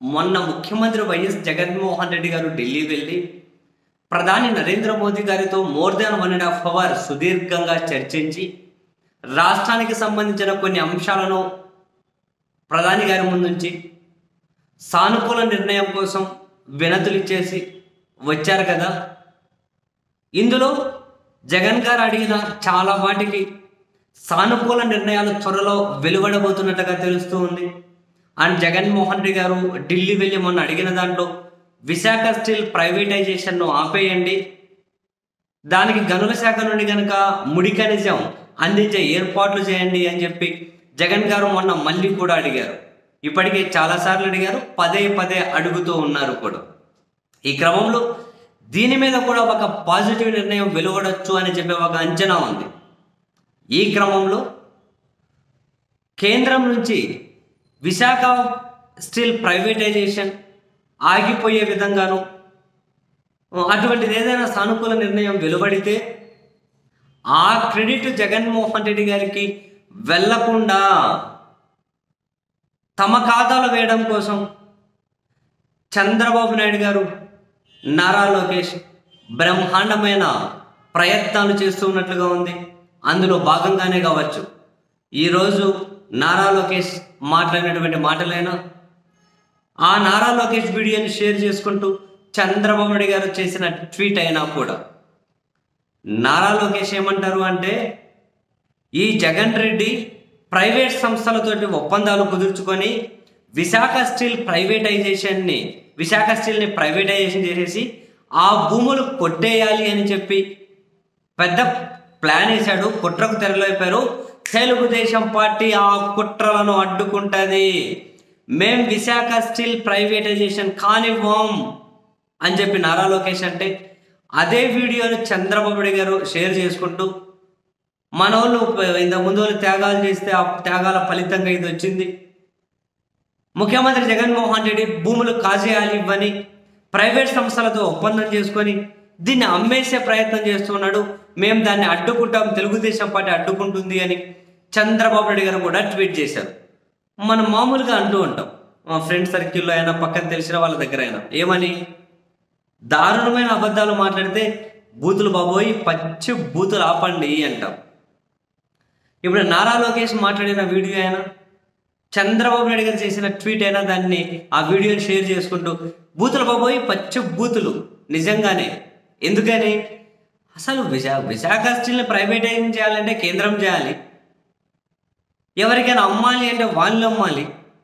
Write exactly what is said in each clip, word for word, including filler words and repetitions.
మొన్న ముఖ్యమంత్రి వైఎస్ జగన్మోహన్ రెడ్డి గారు ఢిల్లీ వెళ్ళి ప్రధాని నరేంద్ర మోదీ గారితో more than one and half hour సుదీర్ఘంగా చర్చించి రాష్ట్రానికి సంబంధించిన కొన్ని అంశాలను ప్రధాని గారి ముందుంచి సానుకూల నిర్ణయం కోసం వినతులు ఇచ్చేసి వచ్చారు కదా. ఇందులో జగన్ గారు అడిగిన చాలా వాటికి సానుకూల నిర్ణయాలు త్వరలో వెలువడబోతున్నట్టుగా తెలుస్తూ ఉంది. అండ్ జగన్మోహన్ రెడ్డి గారు ఢిల్లీ వెళ్ళి మొన్న అడిగిన దాంట్లో విశాఖ స్టీల్ ప్రైవేటైజేషన్ను ఆపేయండి, దానికి గనుల శాఖ నుండి కనుక ముడి ఖనిజం అందించే ఏర్పాట్లు చేయండి అని చెప్పి జగన్ గారు మొన్న మళ్ళీ కూడా అడిగారు. ఇప్పటికే చాలాసార్లు అడిగారు, పదే పదే అడుగుతూ ఉన్నారు కూడా. ఈ క్రమంలో దీని మీద కూడా ఒక పాజిటివ్ నిర్ణయం వెలువడొచ్చు అని చెప్పే ఒక అంచనా ఉంది. ఈ క్రమంలో కేంద్రం నుంచి విశాఖ స్టీల్ ప్రైవేటైజేషన్ ఆగిపోయే విధంగాను అటువంటిది ఏదైనా సానుకూల నిర్ణయం వెలువడితే ఆ క్రెడిట్ జగన్మోహన్ రెడ్డి గారికి వెళ్లకుండా తమ ఖాతాలో వేయడం కోసం చంద్రబాబు నాయుడు గారు, నారా లోకేష్ బ్రహ్మాండమైన ప్రయత్నాలు చేస్తూ ఉన్నట్లుగా ఉంది. అందులో భాగంగానే కావచ్చు ఈరోజు నారా లోకేష్ మాట్లాడినటువంటి మాటలైనా, ఆ నారా లోకేష్ వీడియోని షేర్ చేసుకుంటూ చంద్రబాబు నాయుడు గారు చేసిన ట్వీట్ అయినా కూడా నారా లోకేష్ ఏమంటారు అంటే, ఈ జగన్ రెడ్డి ప్రైవేట్ సంస్థలతోటి ఒప్పందాలు కుదుర్చుకొని విశాఖ స్టీల్ ప్రైవేటైజేషన్ని విశాఖ స్టీల్ని ప్రైవేటైజేషన్ చేసేసి ఆ భూములు కొట్టేయాలి అని చెప్పి పెద్ద ప్లాన్ వేశాడు. కుట్రకు తెరలేపారు. తెలుగుదేశం పార్టీ ఆ కుట్రలను అడ్డుకుంటుంది. మేం విశాఖ స్టీల్ ప్రైవేటైజేషన్ కానివ్వం అని చెప్పి నారా లోకేష్ అంటే, అదే వీడియోను చంద్రబాబు నాయుడు గారు షేర్ చేసుకుంటూ మన వాళ్ళు ఇంత ముందు వాళ్ళు త్యాగాలు చేస్తే ఆ త్యాగాల ఫలితంగా ఇది వచ్చింది, ముఖ్యమంత్రి జగన్మోహన్ రెడ్డి భూములు కాజేయాలి ఇవ్వని ప్రైవేట్ సంస్థలతో ఒప్పందం చేసుకొని దీన్ని అమ్మేసే ప్రయత్నం చేస్తున్నాడు, మేము దాన్ని అడ్డుకుంటాం, తెలుగుదేశం పార్టీ అడ్డుకుంటుంది అని చంద్రబాబు నాయుడు గారు కూడా ట్వీట్ చేశారు. మనం మామూలుగా అంటూ ఉంటాం, మా ఫ్రెండ్ సర్కిల్లో అయినా పక్కన తెలిసిన వాళ్ళ దగ్గర అయినా, ఏమని దారుణమైన అబద్ధాలు మాట్లాడితే బూతులు బాబోయి పచ్చి బూతులు ఆపండి అంటాం. ఇప్పుడు నారా లోకేష్ మాట్లాడిన వీడియో అయినా, చంద్రబాబు నాయుడు గారు చేసిన ట్వీట్ అయినా దాన్ని ఆ వీడియోని షేర్ చేసుకుంటూ బూతులు బాబోయి పచ్చి బూతులు. నిజంగానే ఎందుకని అసలు విశా విశాఖ స్టీల్ని ప్రైవేటైజ్ చేయాలంటే కేంద్రం చేయాలి, ఎవరికైనా అమ్మాలి అంటే వాళ్ళు అమ్మాలి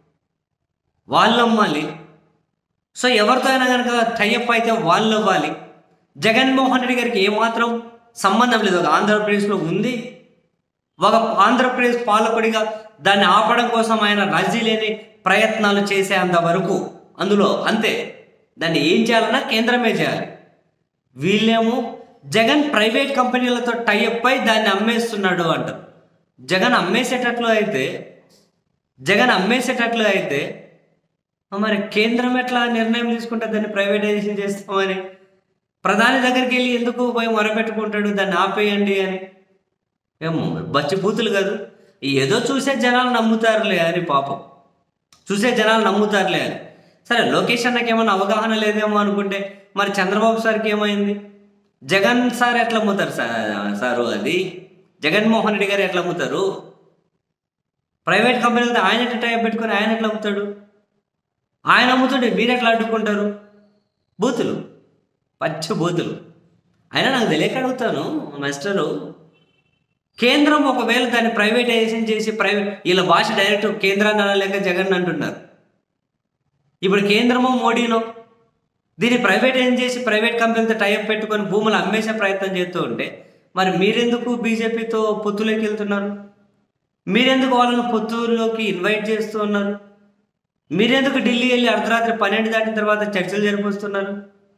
వాళ్ళు అమ్మాలి సో ఎవరితో అయినా కనుక టైఅప్ అయితే వాళ్ళు అవ్వాలి. జగన్మోహన్ రెడ్డి గారికి ఏమాత్రం సంబంధం లేదు. ఒక ఆంధ్రప్రదేశ్లో ఉంది, ఒక ఆంధ్రప్రదేశ్ పాలకుడిగా దాన్ని ఆపడం కోసం ఆయన రాజీ లేని ప్రయత్నాలు చేసేంత వరకు అందులో అంతే. దాన్ని ఏం చేయాలన్నా కేంద్రమే చేయాలి. వీళ్ళేమో జగన్ ప్రైవేట్ కంపెనీలతో టైఅప్ అయి దాన్ని అమ్మేస్తున్నాడు అంటారు. జగన్ అమ్మేసేటట్లు అయితే జగన్ అమ్మేసేటట్లు అయితే మరి కేంద్రం ఎట్లా నిర్ణయం తీసుకుంటే దాన్ని ప్రైవేటైజేషన్ చేస్తామని ప్రధాని దగ్గరికి వెళ్ళి ఎందుకు పోయి మొరపెట్టుకుంటాడు దాన్ని ఆపేయండి అని? ఏమో బచ్చి బూతులు కాదు, ఏదో చూసే జనాలు నమ్ముతారులే అని, పాపం చూసే జనాలు నమ్ముతారులే అని. సరే లోకేష్ అన్నకి ఏమన్నా అవగాహన లేదేమో అనుకుంటే మరి చంద్రబాబు సార్కి ఏమైంది? జగన్ సార్ ఎట్లా అమ్ముతారు సార్ సారు అది జగన్మోహన్ రెడ్డి గారు ఎట్లా అమ్ముతారు? ప్రైవేట్ కంపెనీలతో ఆయన ఎట్లా టైప్ పెట్టుకొని ఆయన ఎట్లా అమ్ముతాడు? ఆయన అమ్ముతుంటే మీరు ఎట్లా అడ్డుకుంటారు? బూతులు పచ్చి బూతులు. అయినా నాకు తెలియక అడుగుతాను మాస్టరు, కేంద్రం ఒకవేళ దాన్ని ప్రైవేటైజేషన్ చేసి ప్రైవేట్ వీళ్ళ భాష డైరెక్ట్ కేంద్రాన్ని అనలేక జగన్ అంటున్నారు. ఇప్పుడు కేంద్రమో మోడీనో దీన్ని ప్రైవేటైజ్ చేసి ప్రైవేట్ కంపెనీలతో టైఅప్ పెట్టుకొని భూములు అమ్మేసే ప్రయత్నం చేస్తూ ఉంటే మరి మీరెందుకు బీజేపీతో పొత్తులోకి వెళ్తున్నారు? మీరెందుకు వాళ్ళను పొత్తులోకి ఇన్వైట్ చేస్తూ ఉన్నారు? మీరెందుకు ఢిల్లీ వెళ్ళి అర్ధరాత్రి పన్నెండు దాటిన తర్వాత చర్చలు జరిపిస్తున్నారు?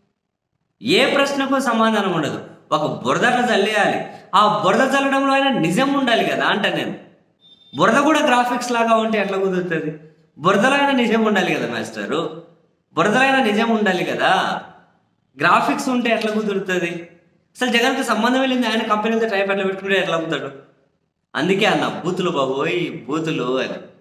ఏ ప్రశ్నకు సమాధానం ఉండదు. ఒక బురద చల్లేయాలి, ఆ బురద చల్లడంలో అయినా నిజం ఉండాలి కదా అంట నేను. బురద కూడా గ్రాఫిక్స్ లాగా ఉంటే ఎట్లా కుదురుతుంది? బురదలో అయినా నిజం ఉండాలి కదా మాస్టరు, బురదలో అయినా నిజం ఉండాలి కదా, గ్రాఫిక్స్ ఉంటే ఎట్లా కుదురుతుంది? అసలు జగన్కి సంబంధం వెళ్ళింది, ఆయన కంపెనీలతో టైప్ ఎట్లా పెట్టుకుంటే ఎట్లా అమ్ముతాడు? అందుకే అన్న బూతులు బాబోయ్ బూతులు అని.